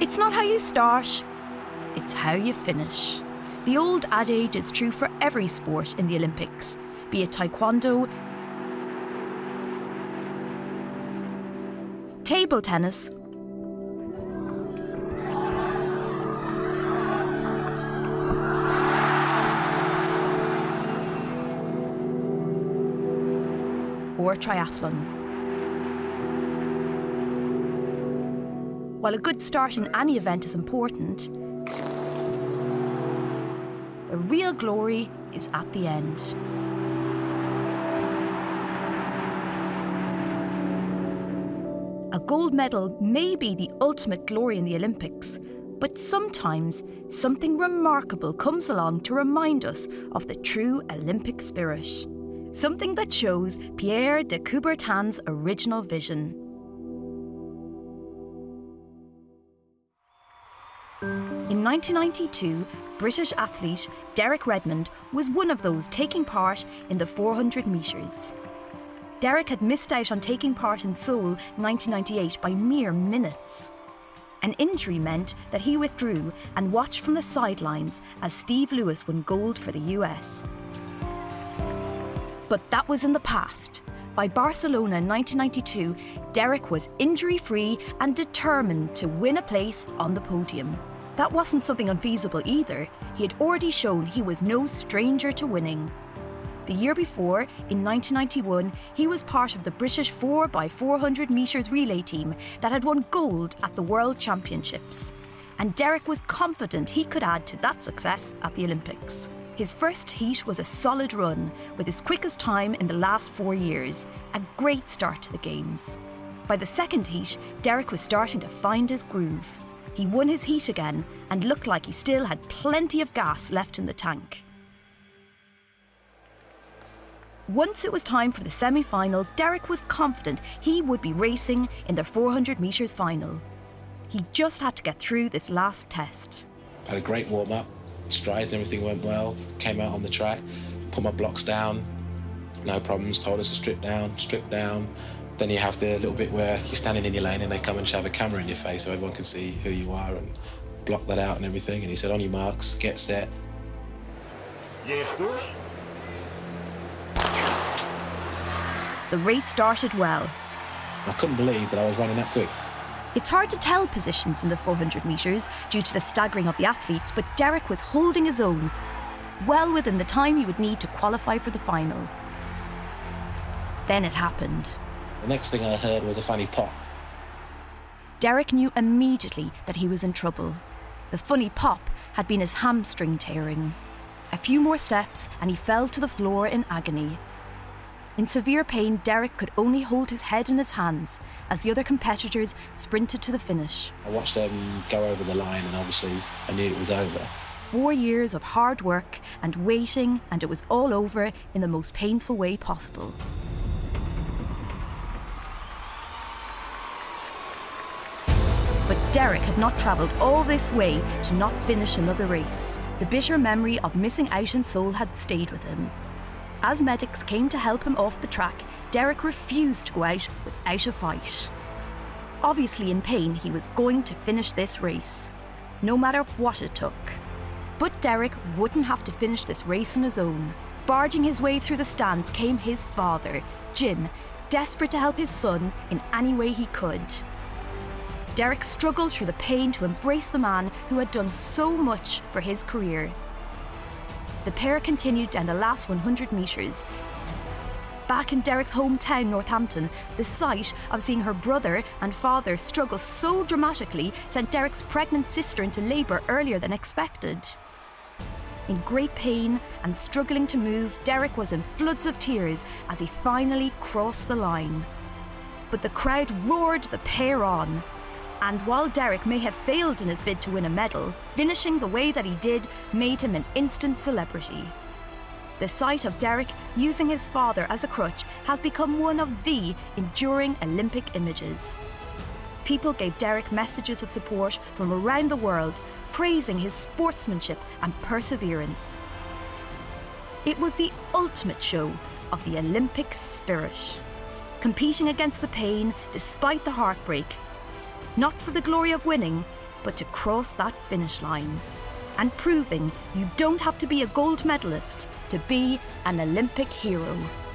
It's not how you start, it's how you finish. The old adage is true for every sport in the Olympics, be it taekwondo, table tennis, or triathlon. While a good start in any event is important, the real glory is at the end. A gold medal may be the ultimate glory in the Olympics, but sometimes something remarkable comes along to remind us of the true Olympic spirit. Something that shows Pierre de Coubertin's original vision. In 1992, British athlete Derek Redmond was one of those taking part in the 400 metres. Derek had missed out on taking part in Seoul 1998 by mere minutes. An injury meant that he withdrew and watched from the sidelines as Steve Lewis won gold for the US. But that was in the past. By Barcelona in 1992, Derek was injury-free and determined to win a place on the podium. That wasn't something unfeasible either. He had already shown he was no stranger to winning. The year before, in 1991, he was part of the British 4x400 metres relay team that had won gold at the World Championships. And Derek was confident he could add to that success at the Olympics. His first heat was a solid run, with his quickest time in the last 4 years, a great start to the Games. By the second heat, Derek was starting to find his groove. He won his heat again and looked like he still had plenty of gas left in the tank. Once it was time for the semi-finals, Derek was confident he would be racing in the 400 metres final. He just had to get through this last test. Had a great warm-up, strides and everything went well, came out on the track, put my blocks down, no problems, told us to strip down. Then you have the little bit where you're standing in your lane and they come and shove a camera in your face so everyone can see who you are and block that out and everything. And he said, on your marks, get set. Yes, doors. The race started well. I couldn't believe that I was running that quick. It's hard to tell positions in the 400 metres due to the staggering of the athletes, but Derek was holding his own, well within the time he would need to qualify for the final. Then it happened. The next thing I heard was a funny pop. Derek knew immediately that he was in trouble. The funny pop had been his hamstring tearing. A few more steps and he fell to the floor in agony. In severe pain, Derek could only hold his head in his hands as the other competitors sprinted to the finish. I watched them go over the line and obviously I knew it was over. 4 years of hard work and waiting, and it was all over in the most painful way possible. But Derek had not travelled all this way to not finish another race. The bitter memory of missing out in Seoul had stayed with him. As medics came to help him off the track, Derek refused to go out without a fight. Obviously in pain, he was going to finish this race, no matter what it took. But Derek wouldn't have to finish this race on his own. Barging his way through the stands came his father, Jim, desperate to help his son in any way he could. Derek struggled through the pain to embrace the man who had done so much for his career. The pair continued down the last 100 metres. Back in Derek's hometown, Northampton, the sight of seeing her brother and father struggle so dramatically sent Derek's pregnant sister into labour earlier than expected. In great pain and struggling to move, Derek was in floods of tears as he finally crossed the line. But the crowd roared the pair on. And while Derek may have failed in his bid to win a medal, finishing the way that he did made him an instant celebrity. The sight of Derek using his father as a crutch has become one of the enduring Olympic images. People gave Derek messages of support from around the world, praising his sportsmanship and perseverance. It was the ultimate show of the Olympic spirit, competing against the pain despite the heartbreak, not for the glory of winning, but to cross that finish line. And proving you don't have to be a gold medalist to be an Olympic hero.